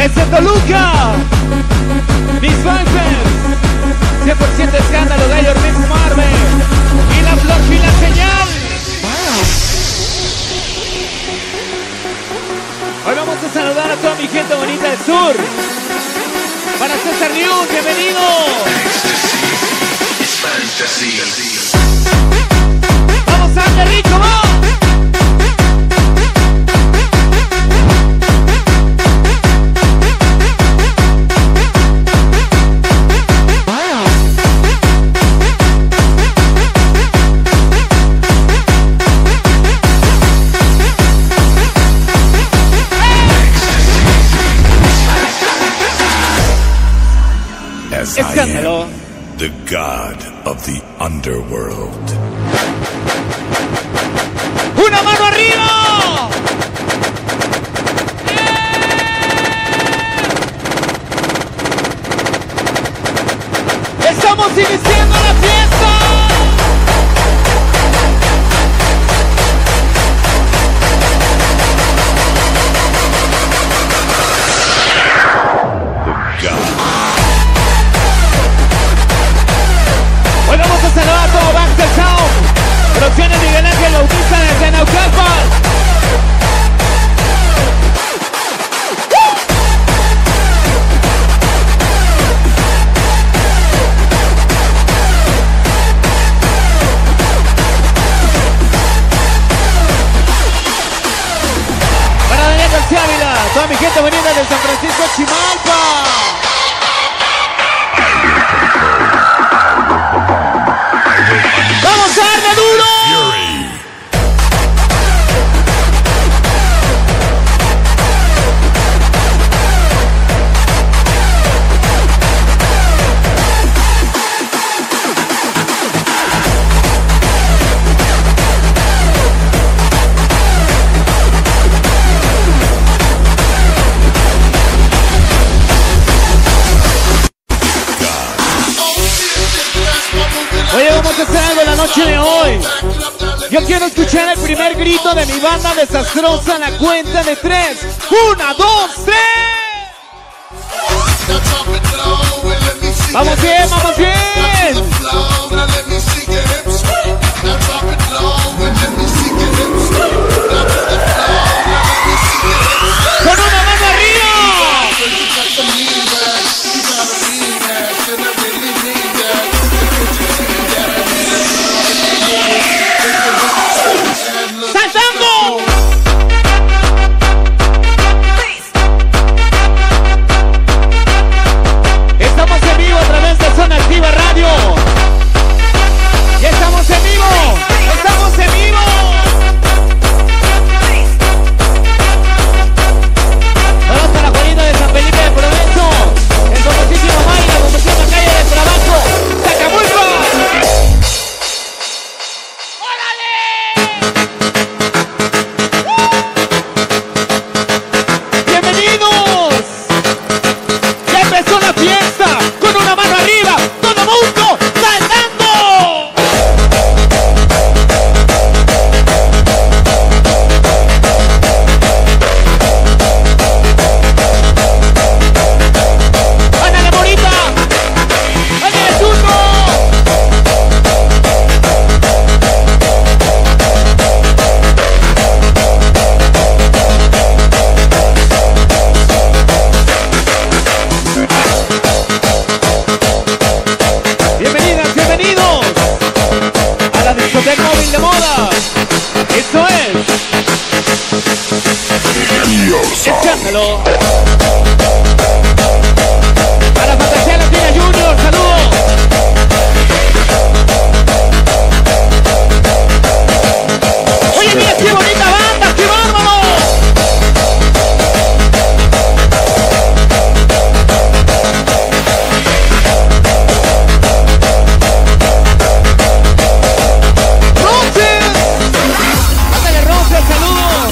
Desde Toluca, mis Vipers, 100% escándalo, Gayor Mix Marvel y la Flor y la señal. Hoy vamos a saludar a toda mi gente bonita del sur. Para César News, bienvenido. Vamos a darle rico, vamos. Escándalo. The God of the underworld. ¡Una mano arriba! ¡Estamos iniciando la fiesta! Hoy vamos a saludar a todo Baxter Sound, Producciones Miguel Ángel Bautista desde Naucalpan. Para Daniel García Ávila, toda mi gente venida de San Francisco Chimalpa. ¡Vamos a darle duro! Oye, vamos a hacer algo la noche de hoy. Yo quiero escuchar el primer grito de mi banda desastrosa a la cuenta de 3. 1, 2, 3. Vamos bien, vamos bien. Con una mano arriba. ¡Saltando! Estamos en vivo a través de Zona Activa Radio. ¡Ya estamos en vivo! ¡Estamos en vivo! Vamos para Juanito de San Felipe de Provenzo, el famosísimo Mari, la famosísima calle del trabajo, ¡Sacamulco! Escándalo. Para Fantasía Latina Junior, saludos. Oye, mira qué bonita banda, qué bárbaro. Roses. Ándale, Roses, saludos.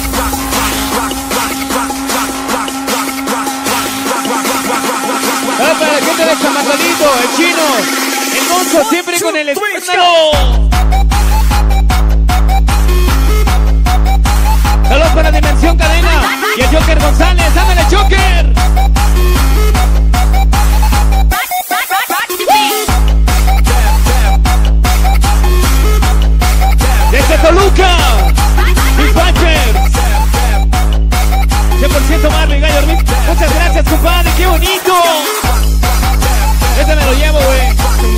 Para la gente de Chamaconito, el chino, el monstruo, siempre con el escándalo. Saludos para Dimensión Cadena y el Joker González. ¡Ándale, Joker! siento Marley, Gallo Ortiz. Muchas gracias, compadre, qué bonito. Este me lo llevo, güey.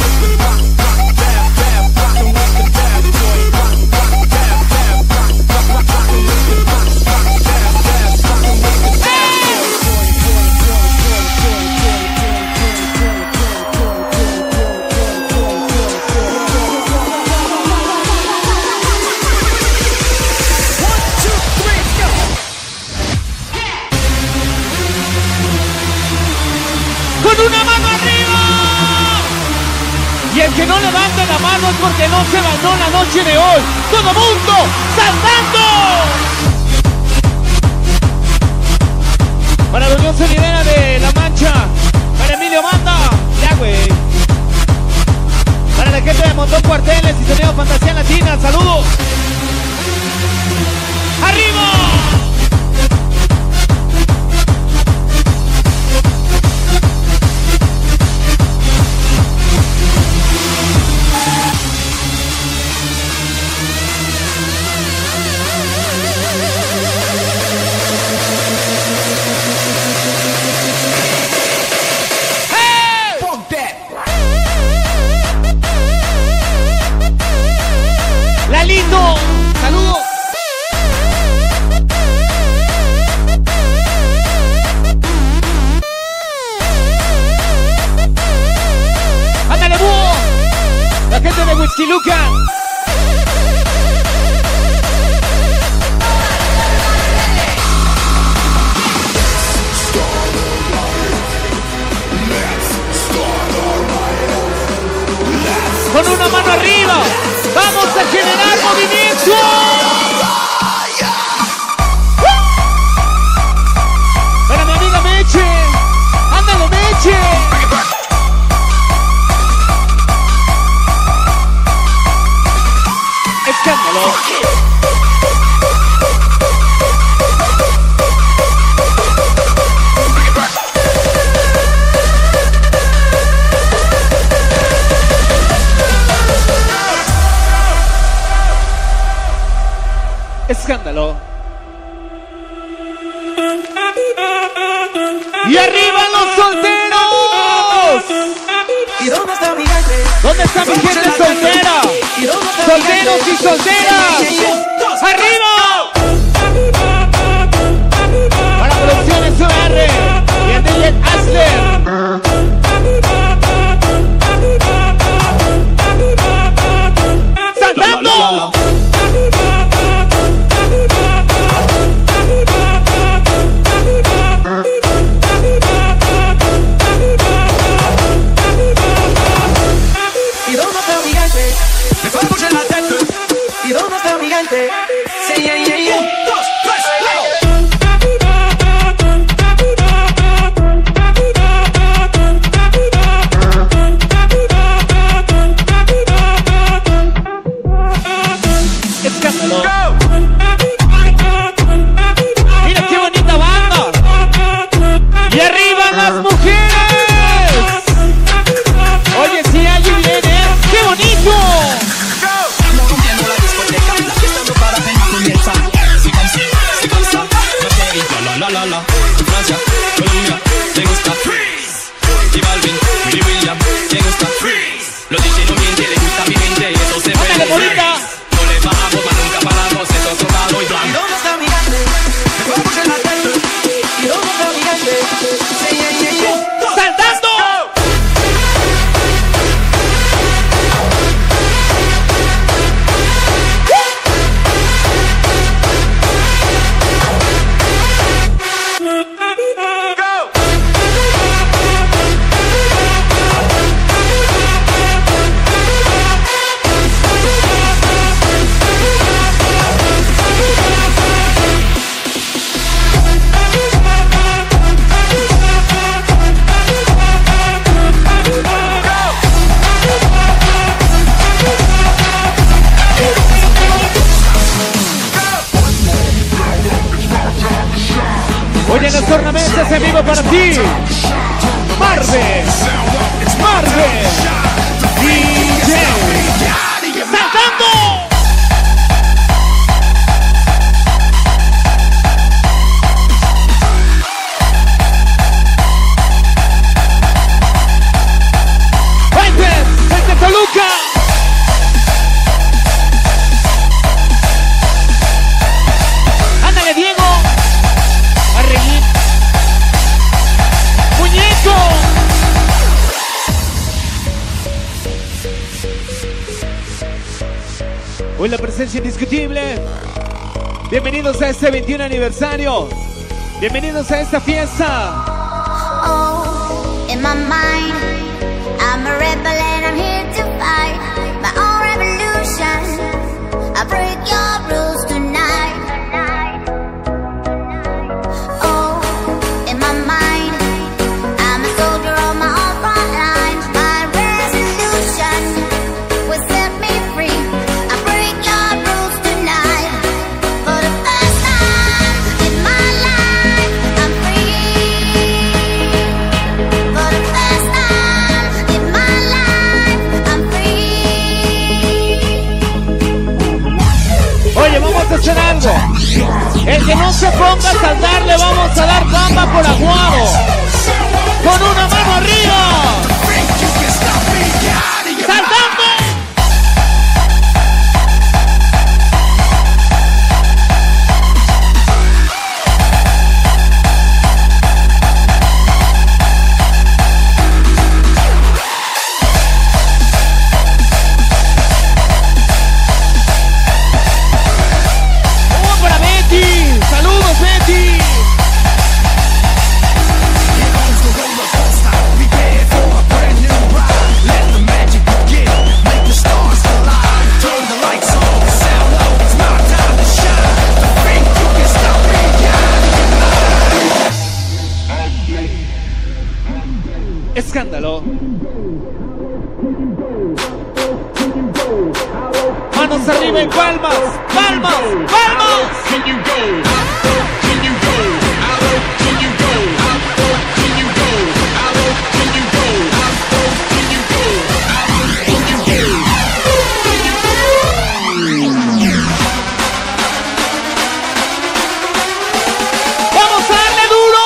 ¡Una mano arriba! Y el que no levanta la mano es porque no se ganó la noche de hoy. ¡Todo mundo saltando! Para la Unión Sonidera de La Mancha, para Emilio Manda, ya güey. Para la gente de Montón Cuarteles y Sonido Fantasía Latina, saludos. ¡Arriba! Lalito, saludos. Ándale, búho. La gente de Whisky Luca. Con una mano arriba, vamos a generar movimiento. Para mi amiga Meche, ándale Meche. Escándalo. Escándalo. ¡Y arriba los solteros! ¿Y dónde está mi gente? ¿Dónde está mi gente soltera? ¡Solteros y solteras! ¡Arriba! Para Producciones OR y el DJ Asler. ¡Saltando! Sí, yeah, yeah, yeah. Escándalo. Mira qué bonita banda. Y arriba las mujeres. Oye, si allí viene, qué bonito. Francia, Colombia, te gusta Freeze. Y Balvin, Willy William, te gusta Freeze. Los DJ no mienten, le gusta mi gente y eso se ve. No le bajamos, mas nunca paramos, eso es tocado y blanco. ¿Y dónde está mi gente? Me puedo escuchar la gente. ¿Y dónde está mi gente? Sí, yeah, yeah, yeah. ¡Saltando! Oye, en las ornamentas en vivo para ti. Marvel, DJ, saltando. Hoy la presencia indiscutible. Bienvenidos a este 21 aniversario. Bienvenidos a esta fiesta. Oh, in my mind, I'm a rebel and I'm here to fight my own revolution. I break your rules tonight. Oh, in my mind, I'm a soldier on my own front lines. My resolution will set me free. I break your rules tonight. For the first time in my life, I'm free. For the first time in my life, I'm free. Oye, vamos a hacer algo. El que no se ponga a saltar, le vamos a dar bamba por aguado. Con una mano arriba. ¡Saltando! ¡Saludos, Betty! Escándalo. Manos arriba y palmas, palmas, palmas. Can you go? Can you go? Can you go? Can you go? Can you go? Can you go? Can you go? ¡Vamos a darle duro!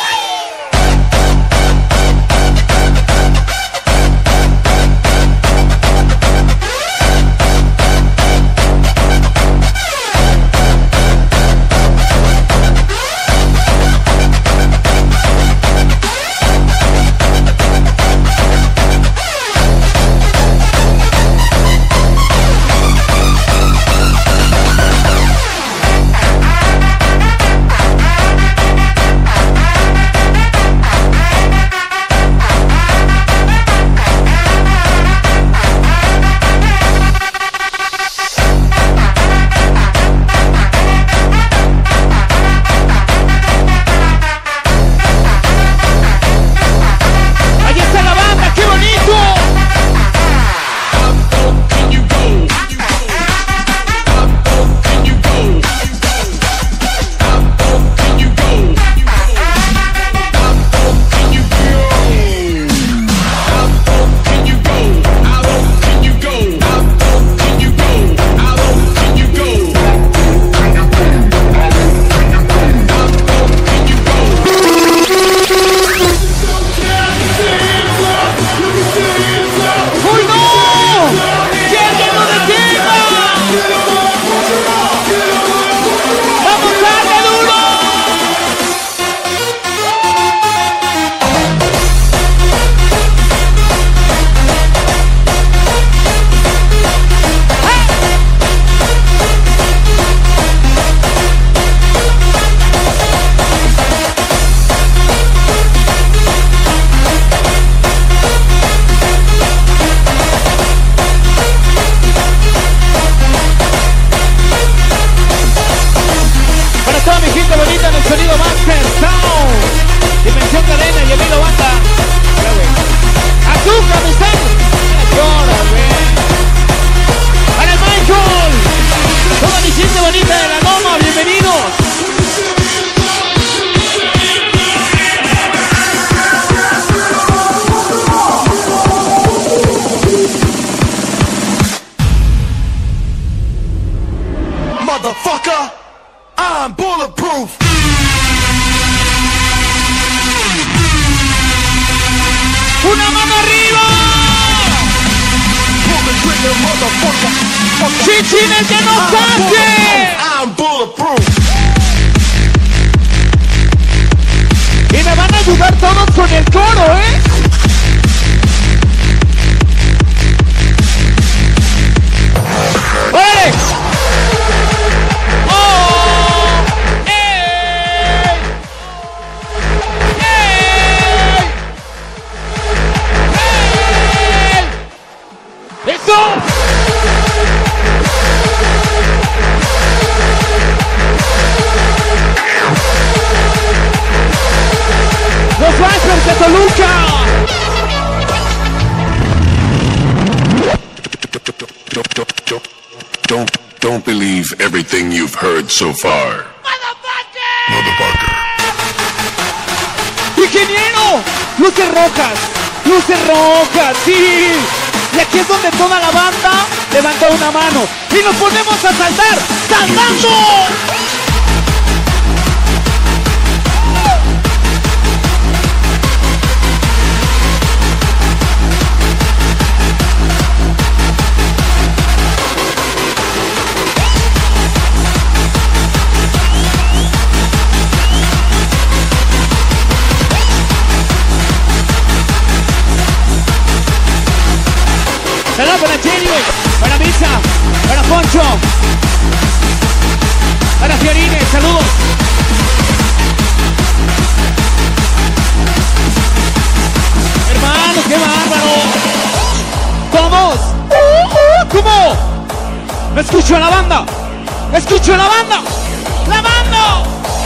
Motherfucker, I'm bulletproof. ¡Una mano arriba! ¡Chichines que nos hace! I'm bulletproof. Y me van a ayudar todos con el coro, ¿eh? ¡Órale! Bazooka. Don't believe everything you've heard so far. Motherfucker. ¡Ingeniero! ¡Luces rojas! ¡Luces rojas! ¡Sí! Y aquí es donde toda la banda levanta una mano. ¡Y nos ponemos a saltar! ¡Saltando! Saludos para Jenny, para Misa, para Poncho, para Fiorine, saludos. Hermano, qué bárbaro. Todos. ¿Cómo? Escucho a la banda. Escucho a la banda. La banda.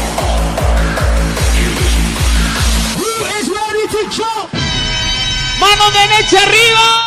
Mano derecha arriba.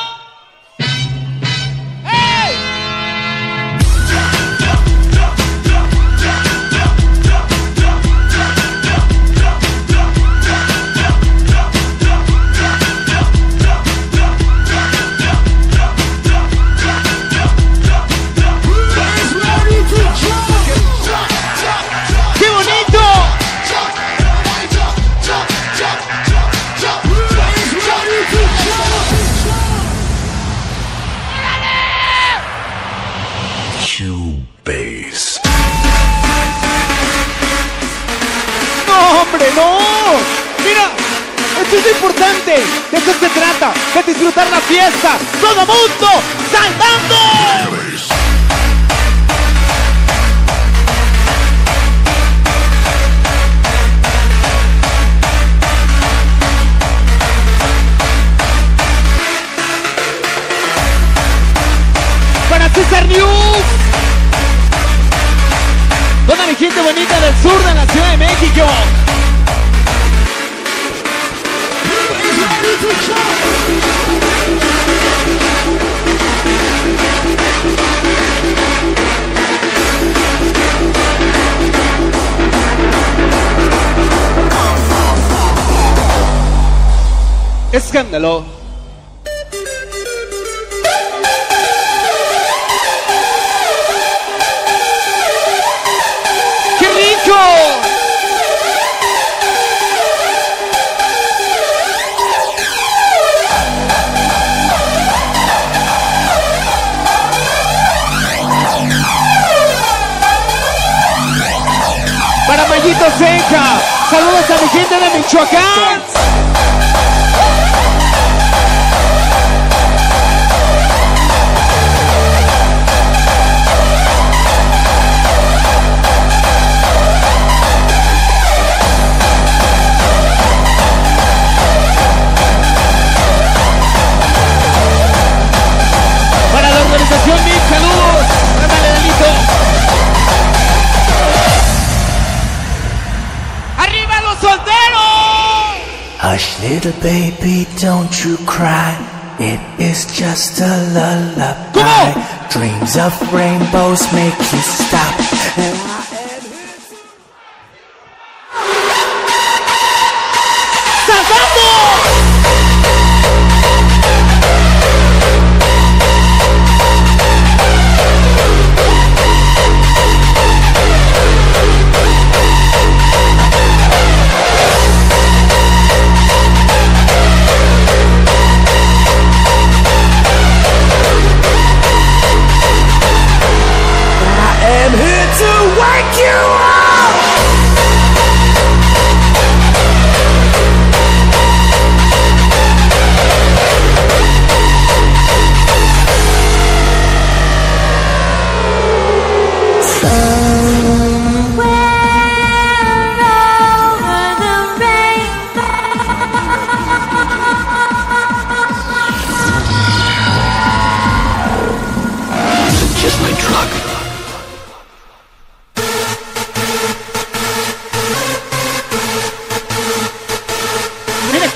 ¡No! ¡Mira! Esto es lo importante. De esto se trata. De disfrutar la fiesta. ¡Todo mundo saltando! Para César News. Toda mi gente bonita del sur de la Ciudad de México. Escándalo. ¡Qué rico! Para Mayito Seca, saludos a mi gente de Michoacán. Para la organización MIX, saludos. Ándale, Delito. ¡Arriba los solteros! Hush, little baby, don't you cry. It is just a lullaby. ¿Cómo? Dreams of rainbows make you stop.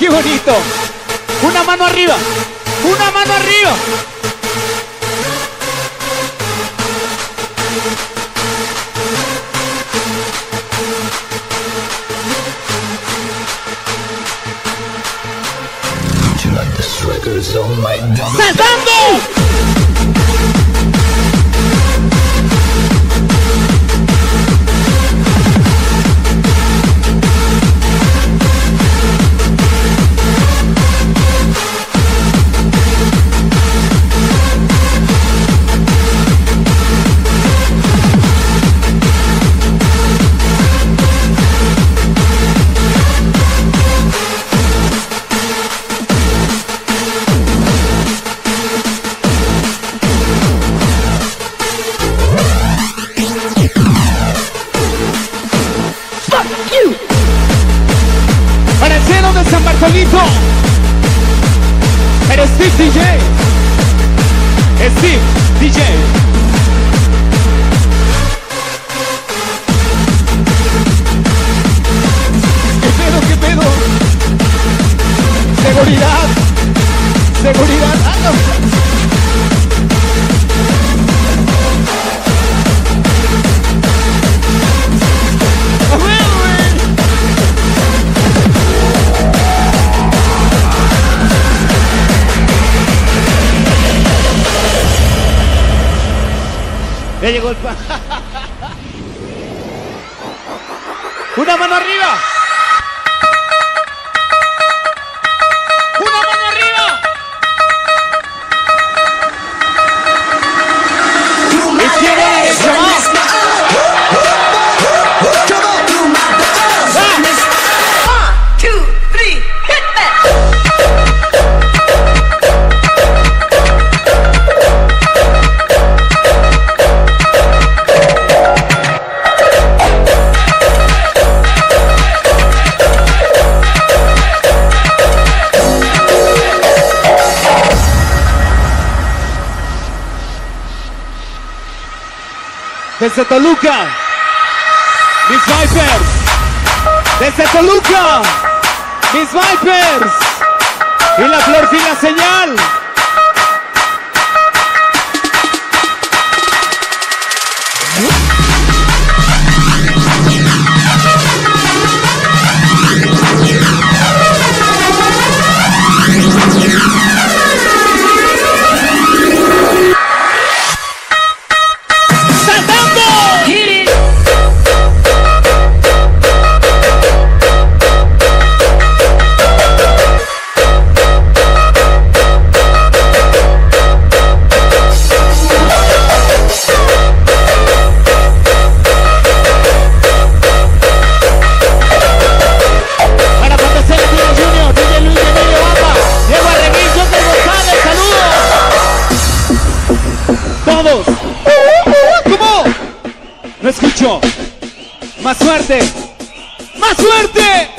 qué bonito. Una mano arriba. Una mano arriba. ¡Saltando! Solito. Pero Steve DJ. Steve DJ. ¿Qué pedo? ¿Qué pedo? Seguridad. Seguridad. Ah, no. Ya llegó el pan. Una mano arriba. Una mano arriba. Izquierda, derecha, más. Desde Toluca, mis Vipers. Desde Toluca, mis Vipers. Y la flor sin la señal. ¿Cómo? No escucho. Más suerte. Más suerte.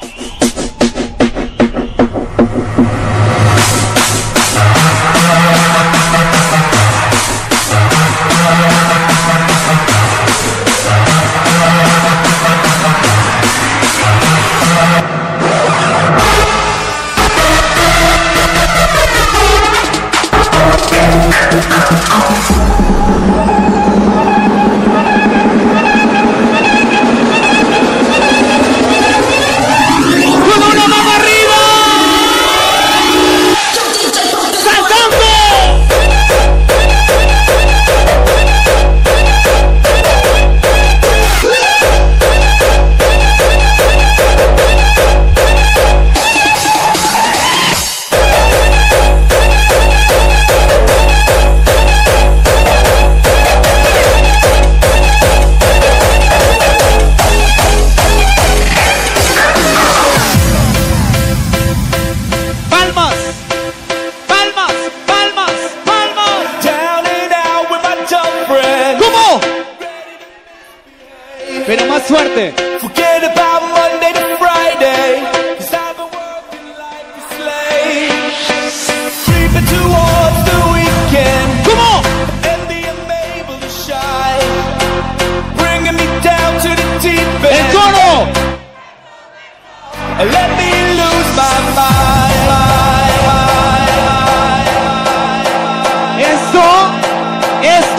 Pero más suerte. Forget about Monday to Friday, 'cause I've been working like a slave, creeping towards the weekend. ¿Cómo? And being able to shine, bringing me down to the deep end. ¡El coro! Let me lose my mind.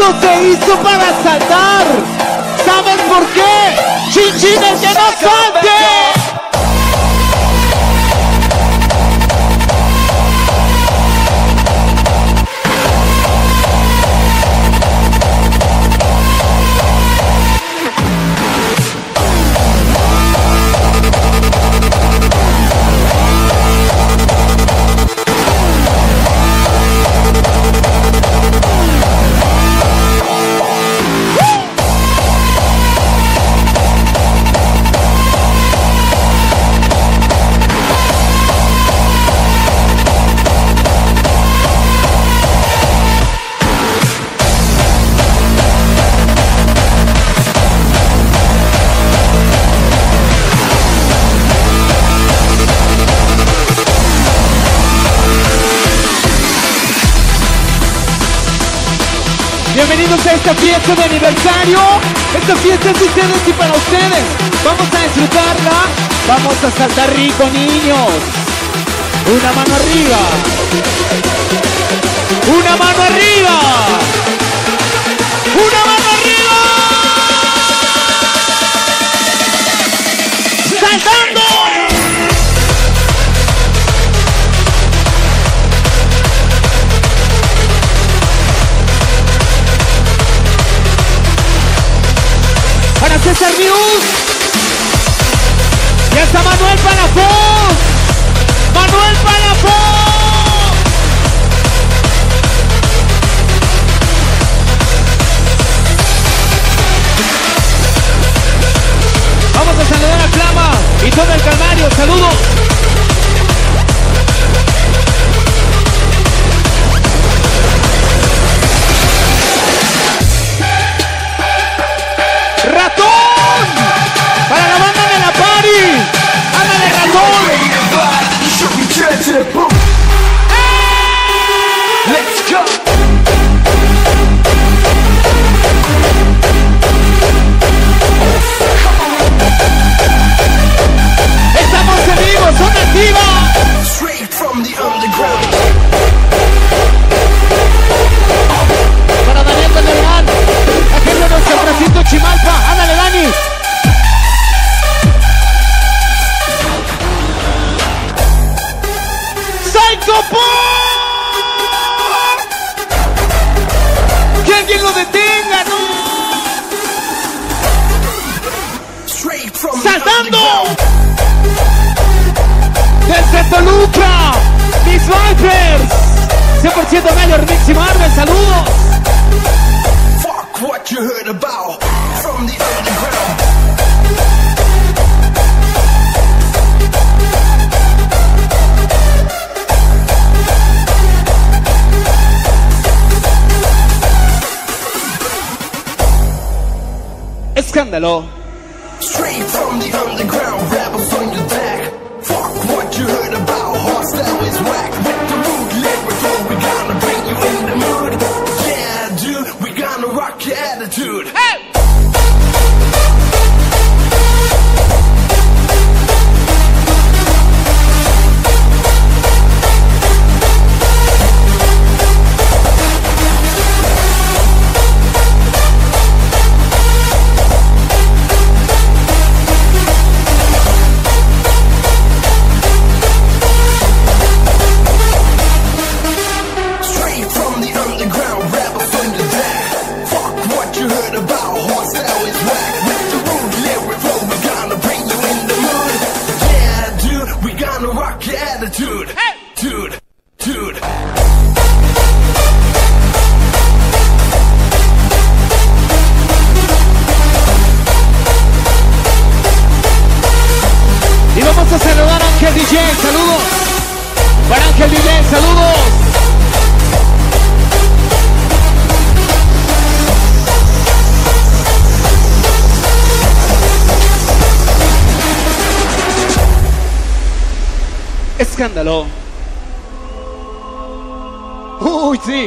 mundo se hizo para saltar. ¿Saben por qué? ¡Chin, el que no salte! Bienvenidos a esta fiesta de aniversario. Esta fiesta es de ustedes y para ustedes. Vamos a disfrutarla. Vamos a saltar rico, niños. Una mano arriba. Una mano arriba. Una mano arriba. ¡Saltando! Para César News. Ya está Manuel Palafox. Manuel Palafox. Vamos a saludar a Clama y todo el Calvario. Saludos. ¡Ratón! ¡Para la banda de la party! ¡Ándale, Ratón! Let's go. ¡Estamos en vivo! ¡Son activas! Straight from the underground. Para Daniel Calderón, aquel de nuestro recinto Chimalpa. ¡Ándale, Dani! ¡Psycho Pop! ¡Que alguien lo detenga, no! Straight from ¡Saltando! ¡Desde Toluca! ¡Mis Vipers! 100% Mayor Mix y Marvel, saludos. Fuck what you heard about from the underground. Escándalo. Straight from the underground, rebels on your back. Fuck what you heard about, hostile is whack. With the rude lyric flow, we gonna bring you in the mood. Yeah, dude, we gonna rock your attitude. Hey! Straight from the underground, rebels on your back. Fuck what you heard about, hostile is whack. With the rude lyric flow, we gonna bring you in the mood. Yeah, dude, we gonna rock your attitude. Dude, dude. Y vamos a saludar a Ángel DJ, saludos. Para Ángel DJ, saludos. Escándalo. Uy, sí.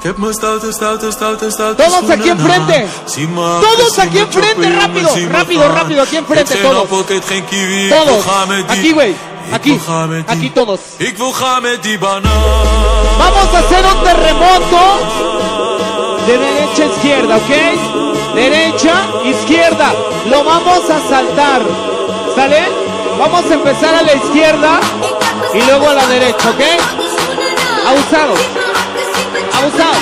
Todos aquí enfrente. Todos aquí enfrente, rápido, rápido, rápido, aquí enfrente, todos. Todos. Aquí, güey. Aquí todos. Vamos a hacer un terremoto. de derecha a izquierda, ¿ok? Derecha, izquierda. Lo vamos a saltar, ¿sale? Vamos a empezar a la izquierda y luego a la derecha, ¿ok? Abusado. Abusado.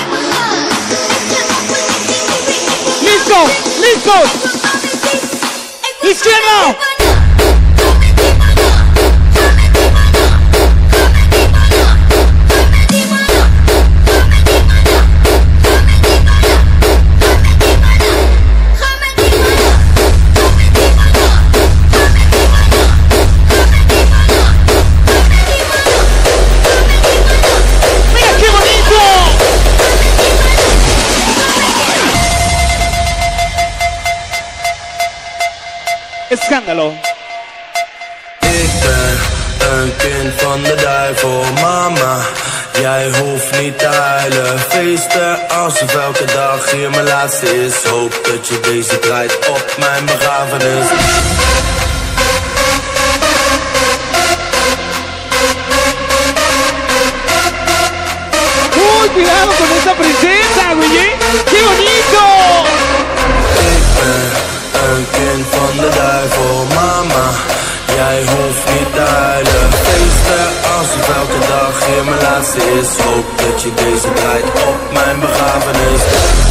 ¡Listo! ¡Listos! ¡Izquierda! Escándalo. Ik ben een kind van de duivel, mama. Jij hoeft niet te huilen. Feesten alsof elke dag hier mijn laatste is. Hoop dat je deze draait op mijn begrafenis. Uy, cuidado con esa princesa, güey. ¡Qué bonito! Ik ben een kind van de duivel, mama. Jij hoeft niet te huilen. Feesten alsof elke dag hier mijn laatste is. Hoop dat je deze draait op mijn begrafenis.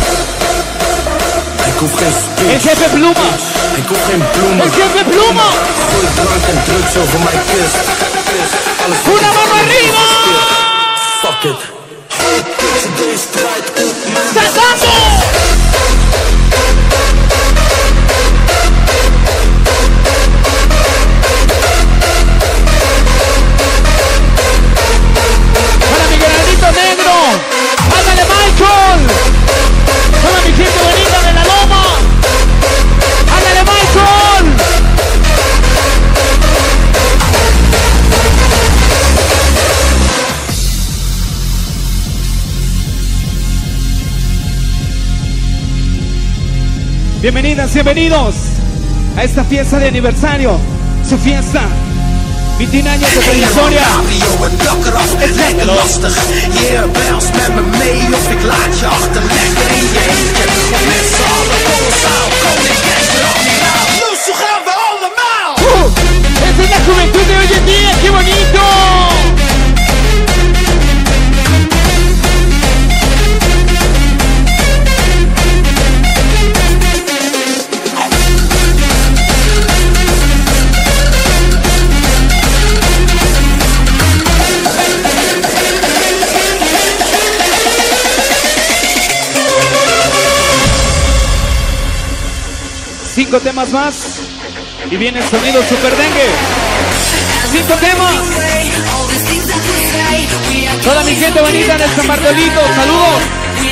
Ik hoef geen speech. El jefe Pluma. Ik hoef geen bloemen. El jefe Pluma. Gooi drank en drugs over mijn kist. Alles Una mano arriba. Fuck it. Hoop dat je deze draait op mijn ¡Saltando! ¡Para mi granito negro! ¡Ándale, Michael! ¡Para mi gente bonita de la loma! ¡Ándale, Michael! Bienvenidas, bienvenidos a esta fiesta de aniversario, su fiesta, 21 años de trayectoria. Escándalo. Yeah, bounce met me mee of ik laat je achterleggen in je eentje. Met z'n allen kolossaal, koning gangster al die naam. Dus zo gaan we allemaal. Esa es la juventud de hoy en día, qué bonito. Cinco temas más y viene el sonido super dengue. 5 temas. Toda mi gente bonita de San Bartolito, saludos.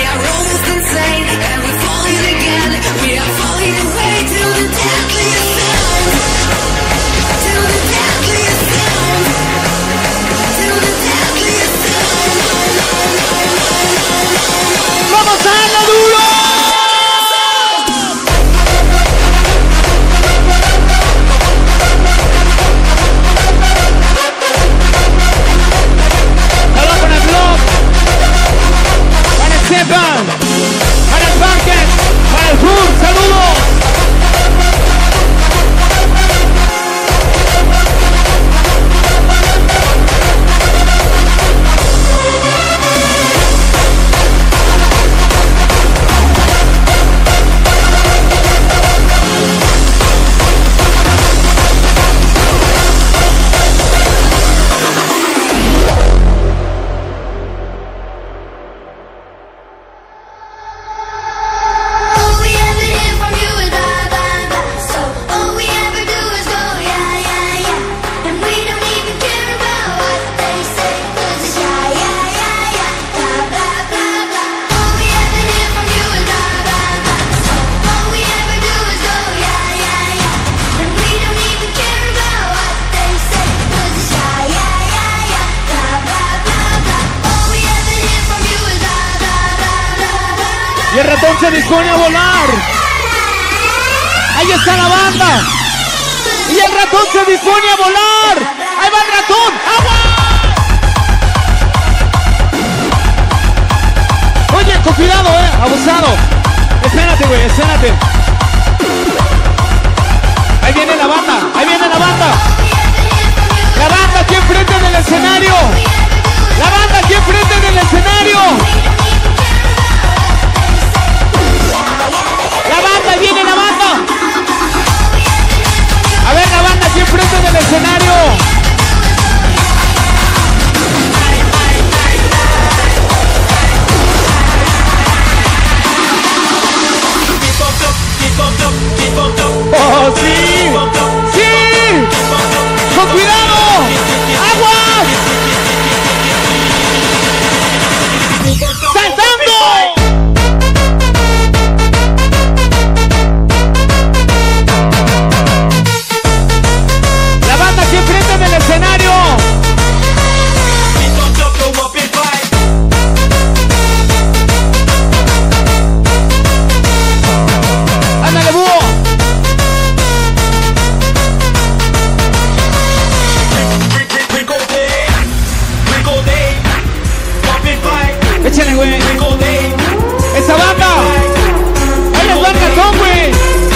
¡Vamos a darle duro! Para el Parque, para el Sur, saludos. Y el ratón se dispone a volar. Ahí está la banda. Y el ratón se dispone a volar. Ahí va el ratón. ¡Agua! Oye, con cuidado, Abusado. Espérate, güey, espérate. Ahí viene la banda, ahí viene la banda. La banda aquí enfrente del escenario. La banda aquí enfrente del escenario. La banda, ahí viene la banda. A ver, la banda aquí enfrente del escenario. ¡Oh, sí! ¡Sí! ¡Con cuidado! ¡Agua! ¡Saltando! La banda aquí enfrente del escenario. ¡Ándale, búho! Échale, güey. Esa banda. Ahí les va el ratón, güey.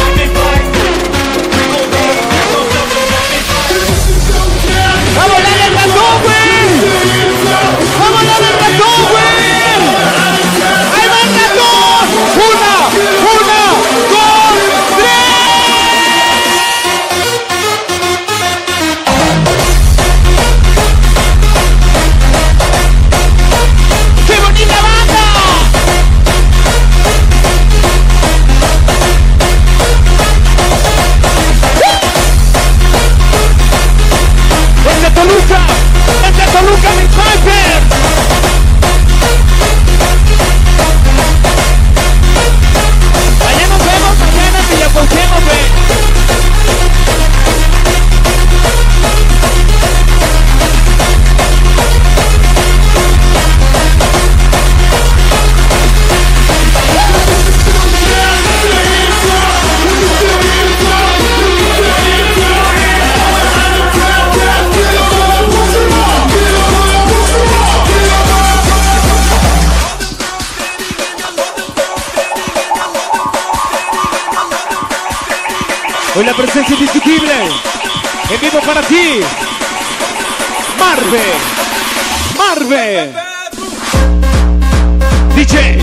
¡Vamos a darle el ratón, güey! ¡Vamos a darle el ratón, güey! ¡Ahí va el ratón! ¡Una, dos, tres! ¡Qué bonita banda! ¡Desde Toluca! ¡Desde Toluca, mis Vipers! Allá nos vemos, mañana en Villaconsejo, güey. Hoy la presencia indiscutible, en vivo para ti, Marve, DJ.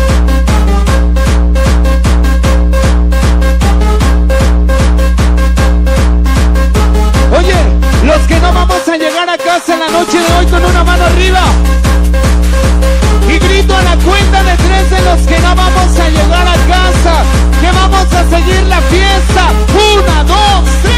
Oye, los que no vamos a llegar a casa en la noche de hoy con una mano arriba. Y grito a la cuenta de 3 de los que no vamos a llegar a casa, que vamos a seguir la fiesta. 1, 2, 3.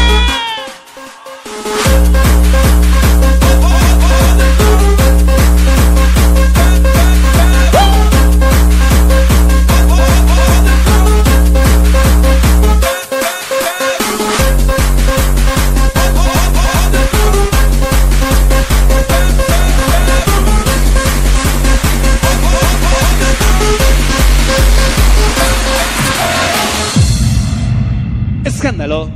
Escándalo.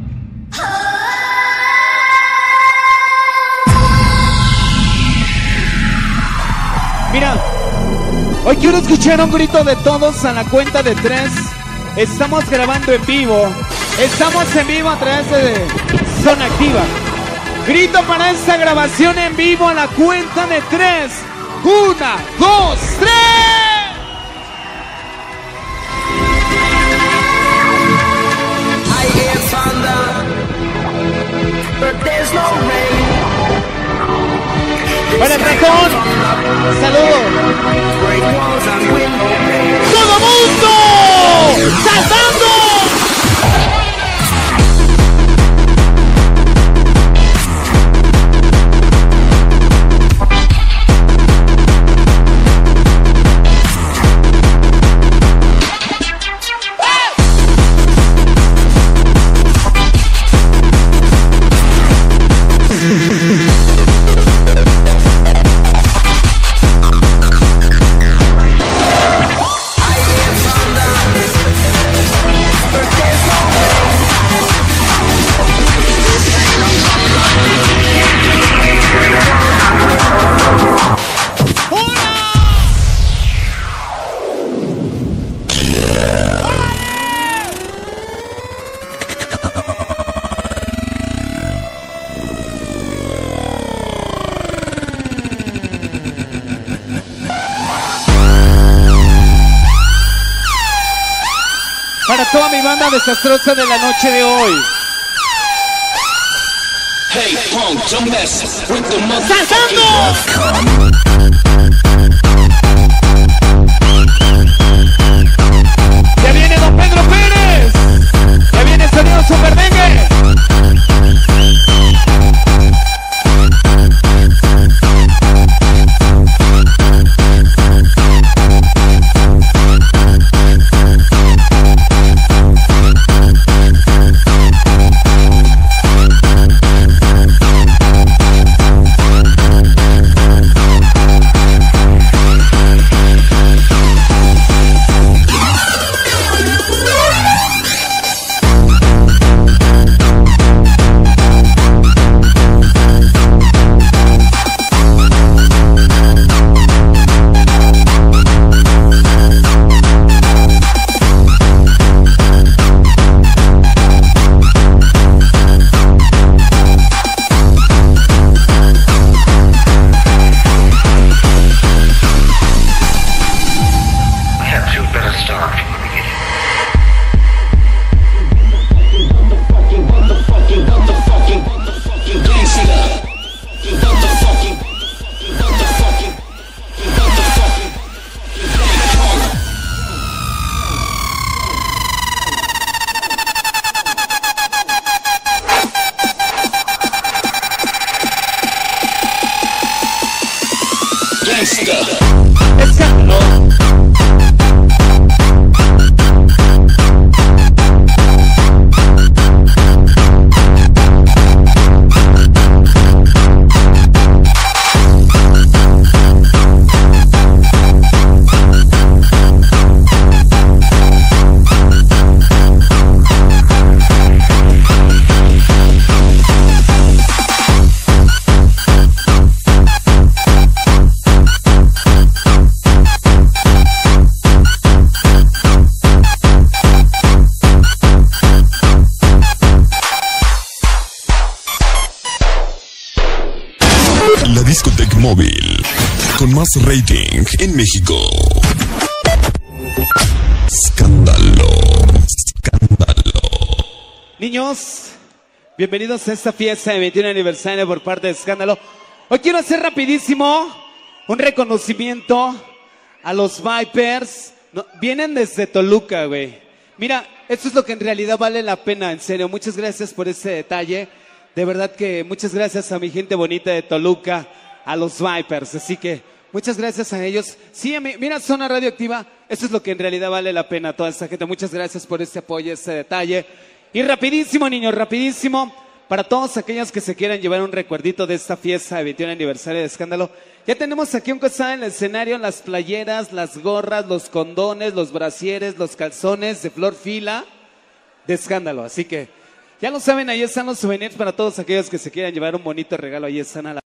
Mira, hoy quiero escuchar un grito de todos a la cuenta de 3. Estamos grabando en vivo. Estamos en vivo a través de Zona Activa. Grito para esta grabación en vivo a la cuenta de 3. 1, 2, 3. Para el ratón, saludos. ¡Todo mundo! ¡Saltando! fiesta desastrosa de la noche de hoy. Hey, punk, don't mess with the ¡Saltando! ¡Ya viene Don Pedro Pérez! ¡Ya viene el sonido Super Dengue! La discoteca móvil con más rating en México. Escándalo. Niños, bienvenidos a esta fiesta de 21 aniversario por parte de Escándalo. Hoy quiero hacer rapidísimo un reconocimiento a los Vipers. Vienen desde Toluca, güey. Mira, esto es lo que en realidad vale la pena, en serio. Muchas gracias por ese detalle. De verdad que muchas gracias a mi gente bonita de Toluca, a los Vipers. Así que muchas gracias a ellos. Sí, mira, Zona Radioactiva, esto es lo que en realidad vale la pena a toda esta gente. Muchas gracias por ese apoyo, ese detalle. Y rapidísimo, niños, rapidísimo, para todos aquellos que se quieran llevar un recuerdito de esta fiesta de 21 aniversario de Escándalo. Ya tenemos aquí un costado en el escenario, las playeras, las gorras, los condones, los brasieres, los calzones de flor fila de Escándalo. Así que ya lo saben, ahí están los souvenirs para todos aquellos que se quieran llevar un bonito regalo. Ahí están a la